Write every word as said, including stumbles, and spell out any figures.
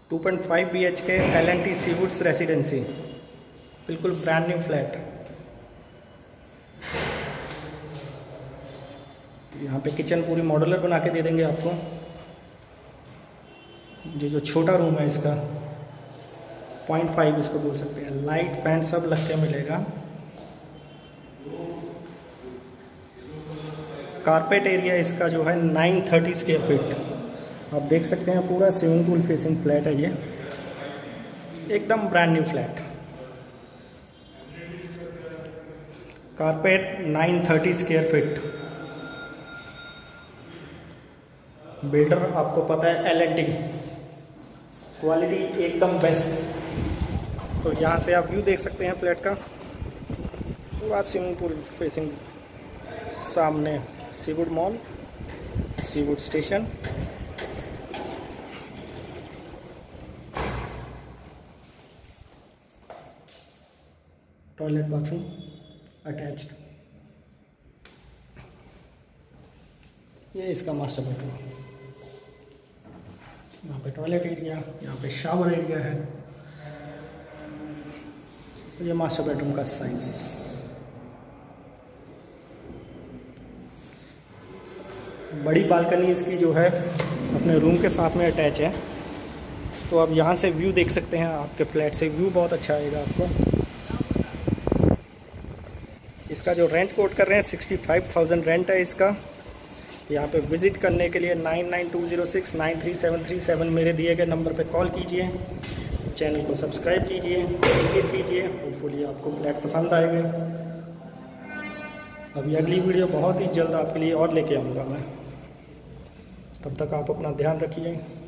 To point five B H K L N T Seawoods residency, बिल्कुल brand new flat. यहाँ पे kitchen पूरी modular बना के दे देंगे आपको। ये जो छोटा रूम है इसका पॉइंट फाइव इसको बोल सकते हैं, लाइट फैन सब लग के मिलेगा। कारपेट एरिया इसका जो है नाइन थर्टी स्क्वायर फीट। आप देख सकते हैं पूरा स्विमिंग पूल फेसिंग फ्लैट है ये, एकदम brand new flat. Carpet nine thirty square feet. Builder आपको पता है एल एन टी, क्वालिटी एकदम बेस्ट। तो यहाँ से आप व्यू देख सकते हैं फ्लैट का, पूरा स्विमिंग पूल फेसिंग, सामने Seawood mall, Seawood station. Toilet bathroom attached. ये इसका मास्टर बेडरूम। यहाँ पे टॉयलेट एरिया, यहाँ पे शावर एरिया है। तो ये मास्टर बेडरूम का साइज। बड़ी बालकनी इसकी जो है अपने रूम के साथ में अटैच है। तो आप यहाँ से व्यू देख सकते हैं, आपके फ्लैट से व्यू बहुत अच्छा आएगा आपको। इसका जो रेंट कोट कर रहे हैं सिक्सटी फाइव थाउजेंड रेंट है इसका। यहाँ पे विज़िट करने के लिए nine nine two zero six nine three seven three seven मेरे दिए गए नंबर पे कॉल कीजिए। चैनल को सब्सक्राइब कीजिए, विजिट कीजिए। होपफुली आपको फ्लैट पसंद आएगा। अभी अगली वीडियो बहुत ही जल्द आपके लिए और लेके आऊँगा मैं। तब तक आप अपना ध्यान रखिए।